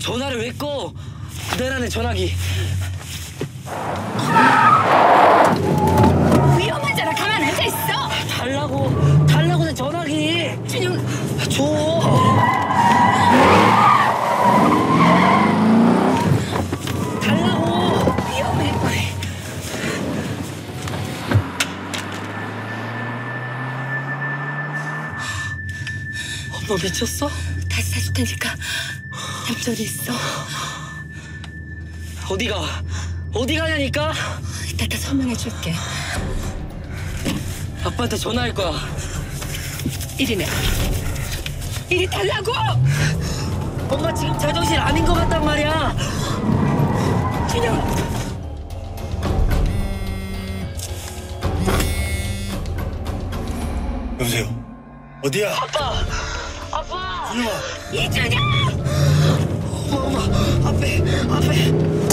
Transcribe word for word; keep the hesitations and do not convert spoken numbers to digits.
전화를 왜 꺼? 내라는 전화기. 위험하잖아. 가만 앉아 있어. 달라고, 달라고 내 전화기. 준영, 줘. 달라고. 위험해. 엄마 미쳤어? 다시 사줄 테니까 얌전히 있어. 어디가? 어디 가냐니까? 이따 다 설명해 줄게. 아빠한테 전화할 거야. 이리 내. 이리 달라고. 엄마 지금 제정신 아닌 것 같단 말이야. 준영. 여보세요? 어디야? 아빠! 아빠! 준영아! 이준영! 엄마, 엄마, 앞에, 앞에.